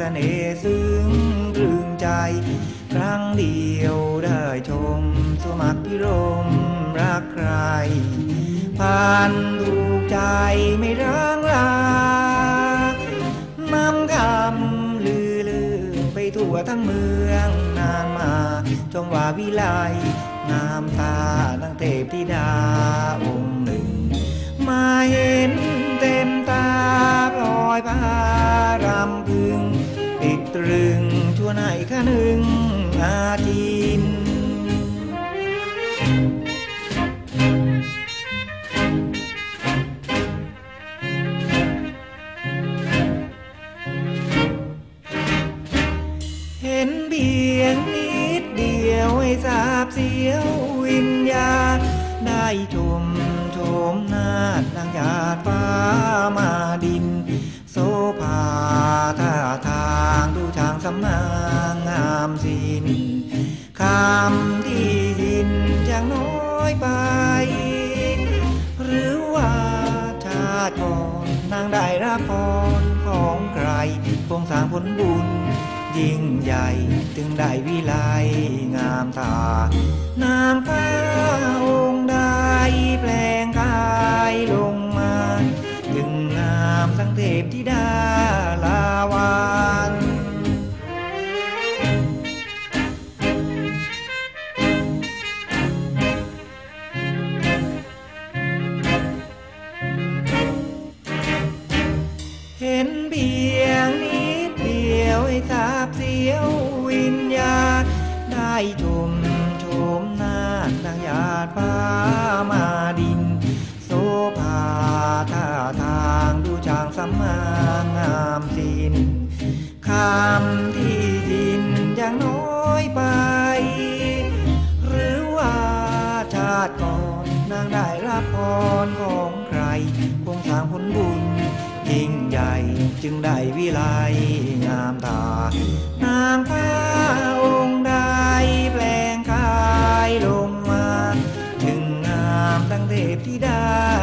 น่ห์ซึ้งตรึงใจครั้งเดียวได้ชมสมัครพิรมรักใครผ่านถูกใจไม่ร้างรานำคำลือไปทั่วทั้งเมืองนานมาจงว่าวิไลงามตาดังเทพธิดาองค์หนึ่งมาเห็นเต็มตาพลอยพารำพึงติดตรึงชวนให้ข้าหนึ่งอาทินเห็นเพียงนิดเดียวให้ทราบเสียววิญญาณได้ชมโฉมหน้าดังหยาดฟ้ามาดินโสภาท่าทางดูทางสำนางงามสินคำที่ยินยังน้อยไปหรือว่าชาติก่อนนางได้รับพรของใครคงสร้างผลบุญยิ่งใหญ่ถึงได้วิไลงามตานางฟ้าองค์ใดแปลงกายลงมาจึงงามทั้งเทพธิดาลาวานเห็นเพียงนิดเดียวให้ทราบเสียววิญญาณได้ชมโฉมหน้าดังหยาดฟ้ามาดินโสภาท่าทางดูจางสำนางงามสินคำที่ยินยังน้อยไปหรือว่าชาติก่อนนางได้รับพรของใครคงสร้างผลบุญยิ่งใหญ่จึงได้วิไลงามตานางฟ้าองค์ใดแปลงกายลงมาจึงงามดังเทพธิดา